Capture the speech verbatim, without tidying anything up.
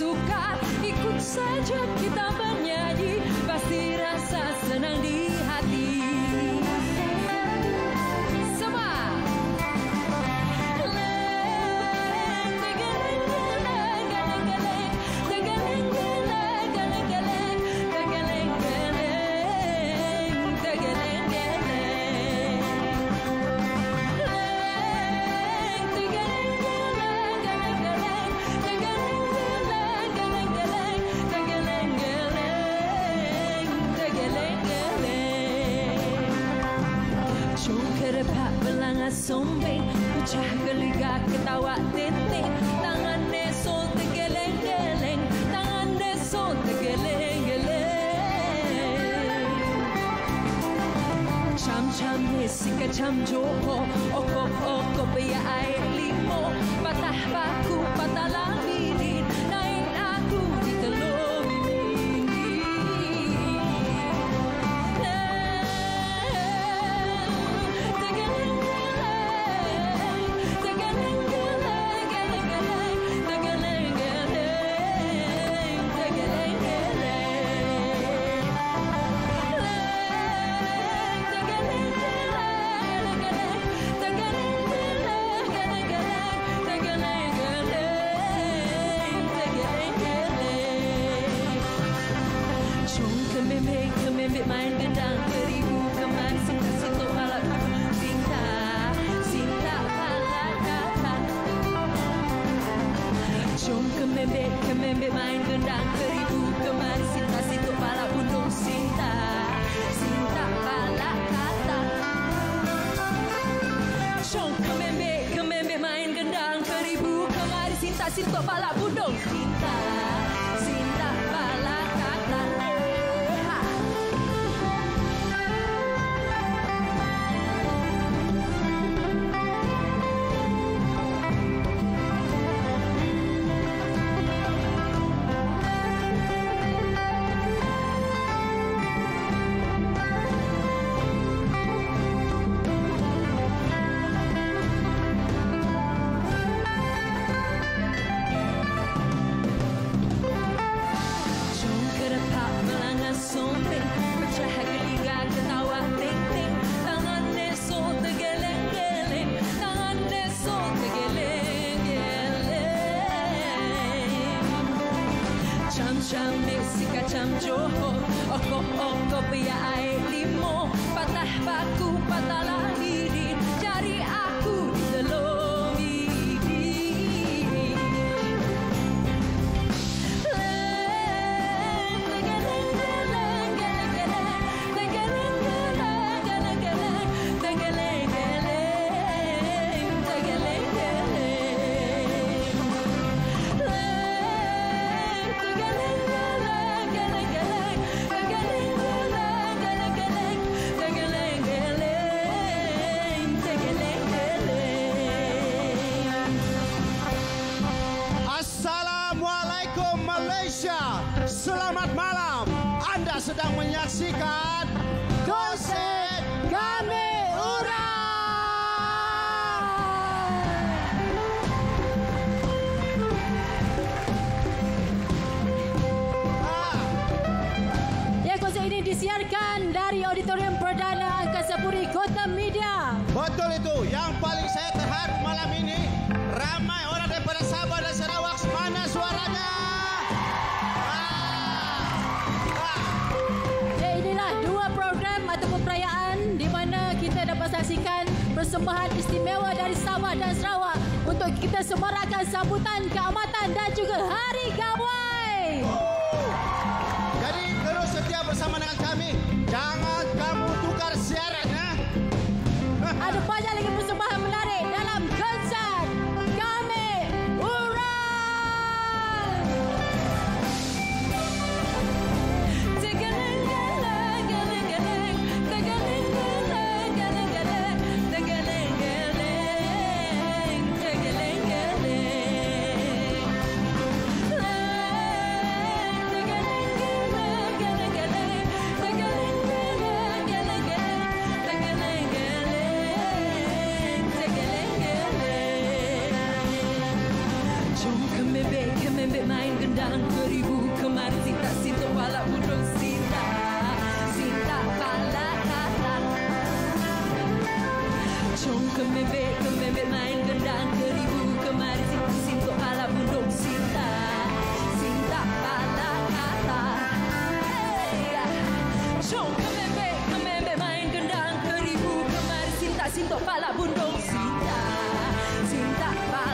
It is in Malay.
suka, ikut saja kita bernyanyi, pasti rasa senang di hati. Semua. Sombeng, pecah geliga ketawa titik, tangan deso tergeleng-geleng, tangan deso tergeleng-geleng. Cam-cam nesika cam joho, okop-okop ya air limo, patah baku, patah lambinin, naik aku di telur ini. Kemembik main gendang beribu kemari sinta situ balak sinta sinta balak kata. Jom kemembik kemembik main gendang beribu kemari sinta situ balak gunung sinta sinta balak kata. Jom kemembik kemembik main gendang beribu kemari sinta situ balak gunung sinta sinta balak kata. Cam joho, okop okop ya air limo, patah baku, patah lambinin, cari aku di telur ini. Selamat malam. Anda sedang menyaksikan Konsert Kami Urai. Ya, konsert ini disiarkan dari Auditorium Perdana Angkasa Puri Kota Media. Betul itu. Yang paling saya terharu malam ini, ramai orang daripada Sabah dan Sarawak. Mana suaranya? Ataupun perayaan di mana kita dapat saksikan persembahan istimewa dari Sabah dan Sarawak untuk kita semarakkan sambutan keamatan dan juga Hari Gawai. Jadi terus setia bersama dengan kami. Jangan kamu tukar siaran ya. Ada banyak lagi persembahan menarik dalam konsert Kami Urai. Geleng-geleng, geleng-geleng. kemembe, kemembe main gendang beribu kemari Sinta sinto pala budong Sinta Sinta pala kata Chong kemembe, kemembe main gendang beribu kemari Sinta sinto pala budong Sinta Sinta pala kata Chong kemembe, kemembe main gendang beribu kemari Sinta sinto pala budong Sinta Sinta pala